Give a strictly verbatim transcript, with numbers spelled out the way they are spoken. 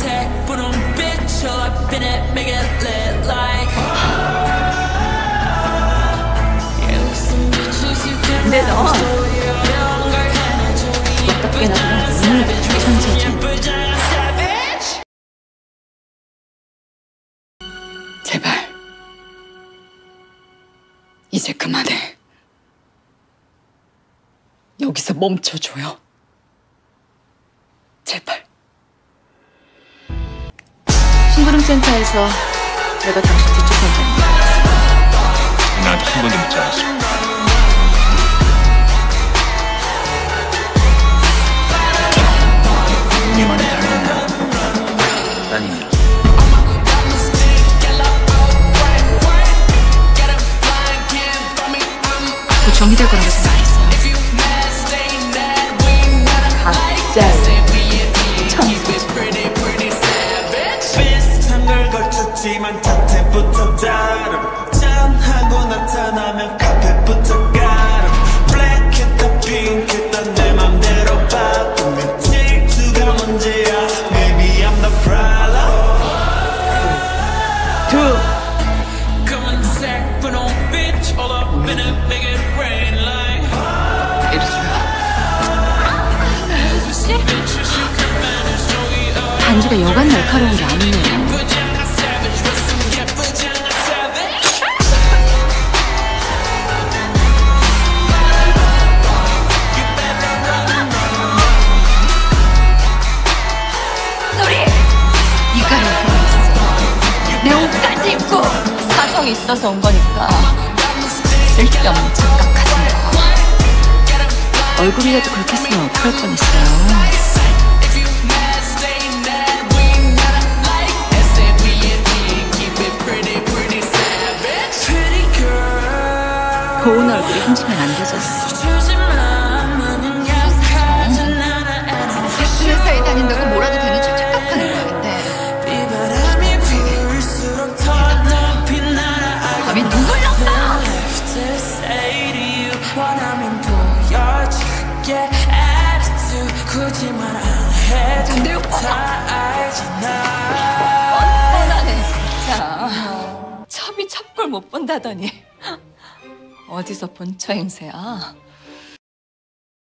근데 너 어떻게나 그런 눈을 천재지. 제발 이제 그만해. 여기서 멈춰줘요. 제발. 심부름센터에서 내가 당신 뒷조사한다는 거야. 나한테 한 번도 묻지 않았어. 우리만의 달리는 따님이야. 곧 정리될 거라고 생각했어요. 갑자기 천사지. 비슷한 걸 걸쳤지만 자태부터 다름. 짠하고 나타나면 카페부터 가름. 블랙했다 핑크했다 내 맘대로 바꾸면 질투가 문제야. Maybe I'm the problem. 두 반지가 여간 날카로운 게 아니네요. 소리! 이가를 보고 있어. 내 옷까지 입고 사정이 있어서 온 거니까 쓸데없는 착각하지 마. 얼굴이라도 그렇게 쓰면 어떡할 뻔했어요. 고운 얼굴이 훔치면 안 되잖아요. 예쁜 회사에 다닌다고 뭐라도 되는 척 착각하는 거야, 근데. 감히 누굴 넣었어? 잠들고 뻔뻔하네, 진짜. 첩이 첩걸 못 본다더니 어디서 본처 행세야?